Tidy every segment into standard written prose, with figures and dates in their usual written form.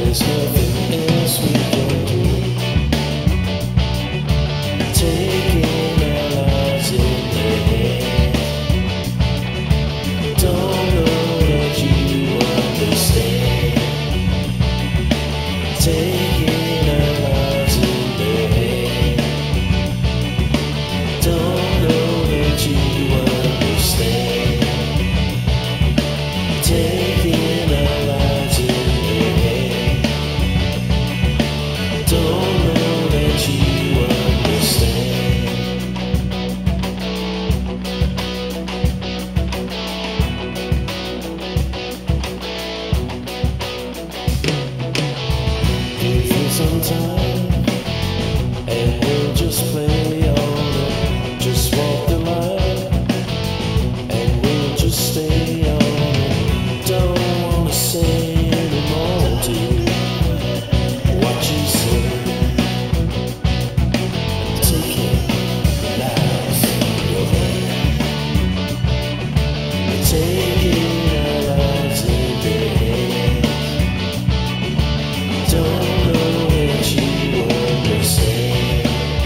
There's nothing else we can do. Taking our lives in their hands. Don't know that you understand. Taking our lives in their hands. Don't know that you understand. Taking our lives in their hands. Don't know that you understand. Give me some time, and we'll just play on it. Just walk the line, and we'll just stay on it. Don't wanna say anymore to you what you say. Taking lives in your hand. Taking our lives in their hands. Don't know that you understand.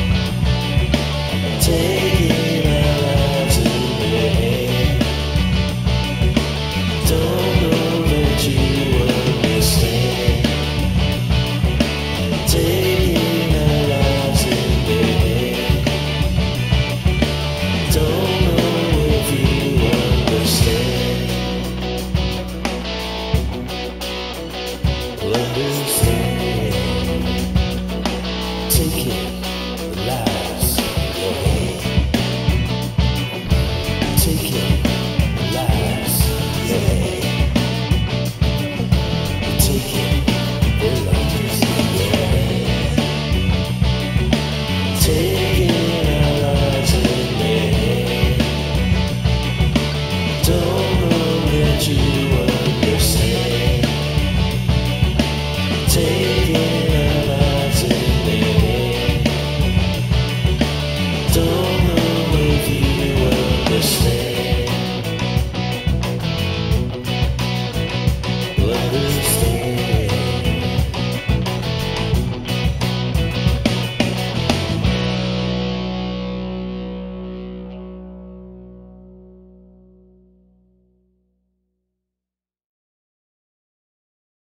Taking our lives in their hands. Don't know that you understand. Taking our lives in their hands. Don't know if you understand. Understand.